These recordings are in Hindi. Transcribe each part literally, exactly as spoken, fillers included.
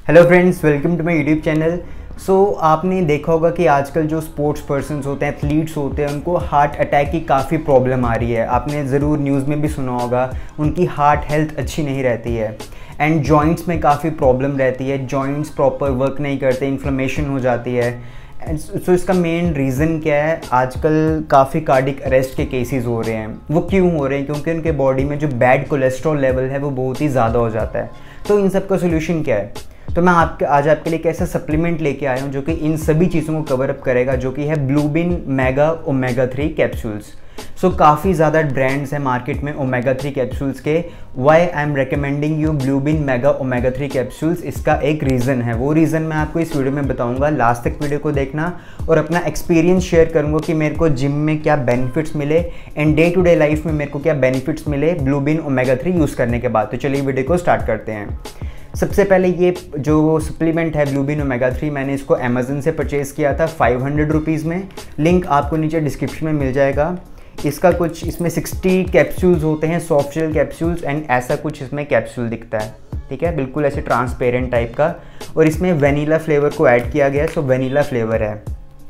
Hello friends, welcome to my YouTube channel. So आपने देखा होगा कि आजकल जो स्पोर्ट्स पर्सन्स होते हैं, एथलीट्स होते हैं, उनको हार्ट अटैक की काफ़ी प्रॉब्लम आ रही है। आपने ज़रूर न्यूज़ में भी सुना होगा, उनकी हार्ट हेल्थ अच्छी नहीं रहती है एंड जॉइंट्स में काफ़ी प्रॉब्लम रहती है। जॉइंट्स प्रॉपर वर्क नहीं करते, इन्फ्लेमेशन हो जाती है। एंड सो इसका मेन रीज़न क्या है? आजकल काफ़ी कार्डिक अरेस्ट के केसेस हो रहे हैं। वो क्यों हो रहे हैं? क्योंकि उनके बॉडी में जो बैड कोलेस्ट्रॉल लेवल है वो बहुत ही ज़्यादा हो जाता है। तो इन सब का सोल्यूशन क्या है? तो मैं आपके आज आपके लिए एक ऐसा सप्लीमेंट लेके आया हूँ जो कि इन सभी चीज़ों को कवर अप करेगा, जो कि है Bluebin mega omega three capsules. So काफ़ी ज़्यादा ब्रांड्स हैं मार्केट में ओमेगा थ्री कैप्सूल्स के। Why I am recommending you Bluebin mega omega three capsules, इसका एक रीज़न है। वो रीज़न मैं आपको इस वीडियो में बताऊंगा। लास्ट तक वीडियो को देखना और अपना एक्सपीरियंस शेयर करूंगा कि मेरे को जिम में क्या बेनिफिट्स मिले and day to day life में मेरे को क्या बेनिफिट्स मिले ब्लूबिन ओमेगा थ्री यूज़ करने के बाद। तो चलिए वीडियो को स्टार्ट करते हैं। सबसे पहले ये जो सप्लीमेंट है ब्लूबिन ओमेगा थ्री, मैंने इसको अमेज़न से परचेज़ किया था फाइव हंड्रेड रुपीज़ में। लिंक आपको नीचे डिस्क्रिप्शन में मिल जाएगा। इसका कुछ इसमें सिक्सटी कैप्सूल्स होते हैं, सॉफ्ट जेल कैप्सूल्स, एंड ऐसा कुछ इसमें कैप्सूल दिखता है। ठीक है, बिल्कुल ऐसे ट्रांसपेरेंट टाइप का। और इसमें वेनिला फ्लेवर को ऐड किया गया है, सो वेनिला फ्लेवर है।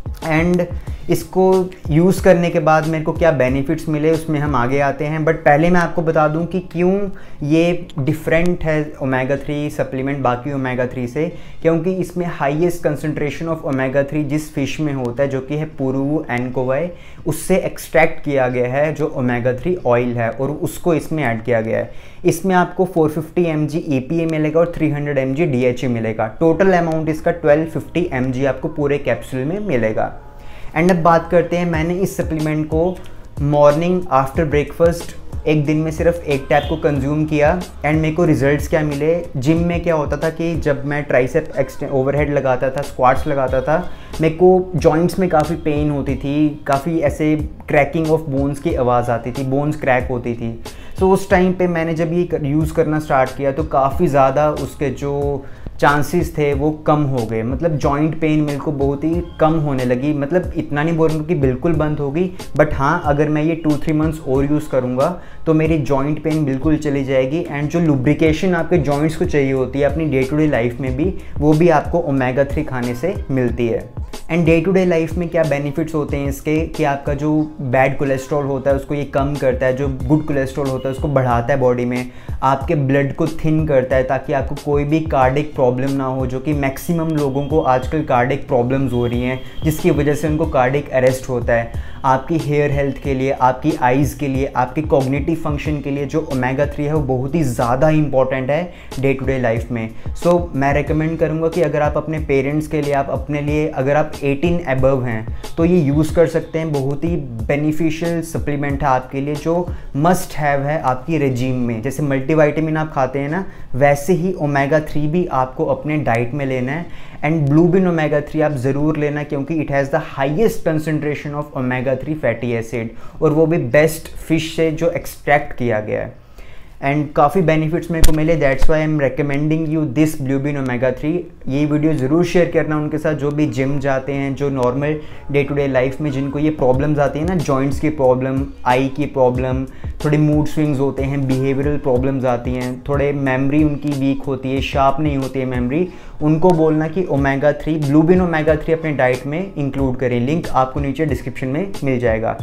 एंड इसको यूज़ करने के बाद मेरे को क्या बेनिफिट्स मिले उसमें हम आगे आते हैं। बट पहले मैं आपको बता दूं कि क्यों ये डिफरेंट है ओमेगा थ्री सप्लीमेंट बाकी ओमेगा थ्री से। क्योंकि इसमें highest concentration of omega three जिस फिश में होता है, जो कि है पुरू एनकोवाई, उससे एक्सट्रैक्ट किया गया है जो ओमेगा थ्री ऑयल है, और उसको इसमें ऐड किया गया है। इसमें आपको four fifty M G A P A मिलेगा और three hundred M G D H A मिलेगा। टोटल अमाउंट इसका ट्वेल्व फिफ्टी एम जी आपको पूरे कैप्सूल में मिलेगा। एंड अब बात करते हैं, मैंने इस सप्लीमेंट को मॉर्निंग आफ्टर ब्रेकफास्ट एक दिन में सिर्फ एक टैप को कंज्यूम किया। एंड मेरे को रिजल्ट्स क्या मिले? जिम में क्या होता था कि जब मैं ट्राइसेप एक्सटें ओवरहेड लगाता था, स्क्वाट्स लगाता था, मेरे को जॉइंट्स में काफ़ी पेन होती थी, काफ़ी ऐसे क्रैकिंग ऑफ बोन्स की आवाज़ आती थी, बोन्स क्रैक होती थी। सो so, उस टाइम पे मैंने जब ये यूज़ करना स्टार्ट किया तो काफ़ी ज़्यादा उसके जो चांसेस थे वो कम हो गए। मतलब जॉइंट पेन मेरे को बहुत ही कम होने लगी। मतलब इतना नहीं बोलूँगा कि बिल्कुल बंद होगी, बट हाँ, अगर मैं ये टू थ्री मंथ्स और यूज़ करूँगा तो मेरी जॉइंट पेन बिल्कुल चली जाएगी। एंड जो लुब्रिकेशन आपके जॉइंट्स को चाहिए होती है अपनी डे टू डे लाइफ में भी, वो भी आपको ओमेगा थ्री खाने से मिलती है। And day to day life में क्या बेनिफिट्स होते हैं इसके कि आपका जो बैड कोलेस्ट्रॉल होता है उसको ये कम करता है, जो गुड कोलेस्ट्रॉल होता है उसको बढ़ाता है बॉडी में, आपके ब्लड को थिन करता है ताकि आपको कोई भी कार्डिक प्रॉब्लम ना हो, जो कि मैक्सिमम लोगों को आजकल कार्डिक प्रॉब्लम्स हो रही हैं, जिसकी वजह से उनको कार्डिक अरेस्ट होता है। आपकी हेयर हेल्थ के लिए, आपकी आइज़ के लिए, आपके कॉग्निटिव फंक्शन के लिए जो ओमेगा थ्री है वो बहुत ही ज़्यादा इंपॉर्टेंट है डे टू डे लाइफ में। सो so, मैं रेकमेंड करूँगा कि अगर आप अपने पेरेंट्स के लिए, आप अपने लिए, अगर आप एटीन अबव हैं तो ये यूज़ कर सकते हैं। बहुत ही बेनिफिशियल सप्लीमेंट है आपके लिए, जो मस्ट हैव है आपकी रेजीम में। जैसे मल्टीविटामिन आप खाते हैं ना, वैसे ही ओमेगा थ्री भी आपको अपने डाइट में लेना है। एंड ब्लूबिन ओमेगा थ्री आप ज़रूर लेना, क्योंकि it has the highest concentration of omega three fatty acid, और वो भी बेस्ट फिश से जो एक्सट्रैक्ट किया गया है। एंड काफ़ी बेनिफिट्स मेरे को मिले, that's why I am recommending you this Bluebin omega three. ये वीडियो ज़रूर शेयर करना उनके साथ जो भी जिम जाते हैं, जो normal day to day life में जिनको ये प्रॉब्लम्स आती हैं ना, जॉइंट्स की प्रॉब्लम, आई की प्रॉब्लम, थोड़े मूड स्विंग्स होते हैं, बिहेवियरल प्रॉब्लम्स आती हैं, थोड़े मेमोरी उनकी वीक होती है, शार्प नहीं होती है मेमोरी, उनको बोलना कि omega three Bluebin omega three अपने डाइट में इंक्लूड करें। लिंक आपको नीचे डिस्क्रिप्शन में मिल जाएगा,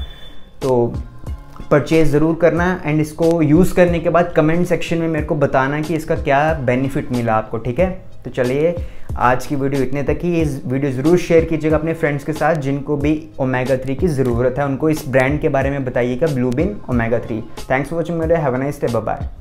तो परचेज़ ज़रूर करना। एंड इसको यूज़ करने के बाद कमेंट सेक्शन में मेरे को बताना कि इसका क्या बेनिफिट मिला आपको। ठीक है, तो चलिए आज की वीडियो इतने तक ही। इस वीडियो ज़रूर शेयर कीजिएगा अपने फ्रेंड्स के साथ जिनको भी ओमेगा थ्री की ज़रूरत है, उनको इस ब्रांड के बारे में बताइएगा, Bluebin omega three. Thanks for watching video, have a nice day, bye bye.